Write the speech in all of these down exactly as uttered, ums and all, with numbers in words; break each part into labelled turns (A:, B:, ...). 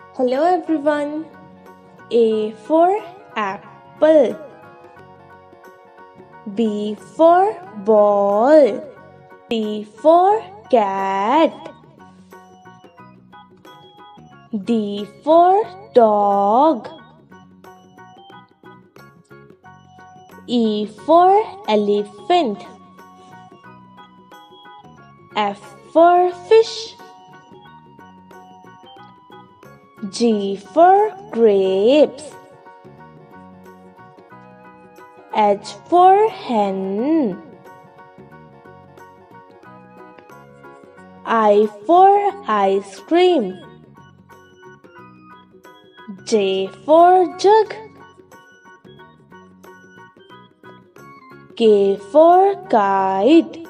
A: Hello everyone. A for apple. B for ball. C for cat. D for dog. E for elephant. F for fish. G for grapes. H for hen. I for ice cream. J for jug. K for kite.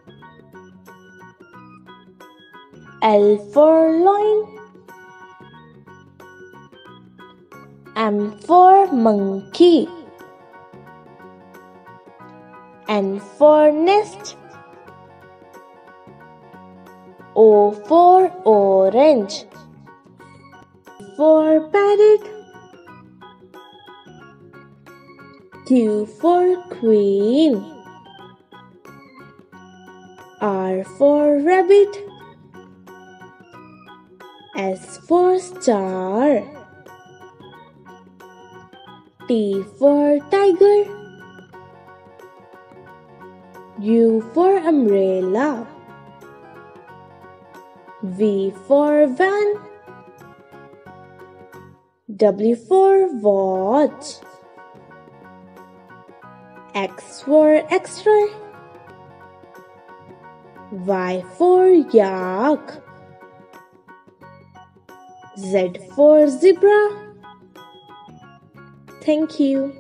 A: L for loin. M for monkey. N for nest. O for orange. For parrot. Q for queen. R for rabbit. S for star. T for tiger. U for umbrella. V for van. W for watch. X for extra. Y for yak. Z for zebra. Thank you.